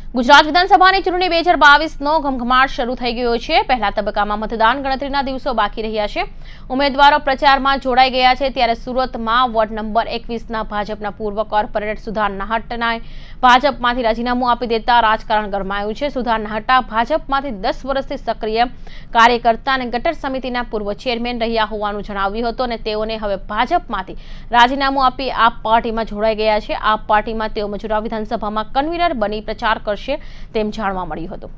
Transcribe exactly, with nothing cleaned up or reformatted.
ગુજરાત વિધાનસભાની ચૂંટણી બે હજાર બાવીસનો ઘમઘમાટ શરૂ થઈ ગયો છે। પહેલા તબક્કામાં મતદાન ગણતરીના દિવસો બાકી રહ્યા છે। ઉમેદવારો પ્રચારમાં જોડાઈ ગયા છે, ત્યારે સુરતમાં વોર્ડ નંબર એકવીસના ભાજપના પૂર્વ કોર્પોરેટર સુધાર નાહટાએ ભાજપમાંથી રાજીનામું આપી દેતા રાજકારણ ગરમાયું છે। સુધાર નાહટા ભાજપમાંથી દસ વર્ષથી સક્રિય કાર્યકર્તા અને ગટર સમિતિના પૂર્વ ચેરમેન રહ્યા હોવાનું જણાવ્યું હતું અને તેઓને હવે ભાજપમાંથી રાજીનામું આપી આપ પાર્ટીમાં જોડાઈ ગયા છે। આપ પાર્ટીમાં તેઓ મજૂરા વિધાનસભામાં કન્વીનર બની પ્રચાર કરશે તેમ જાણવા મળ્યું હતું।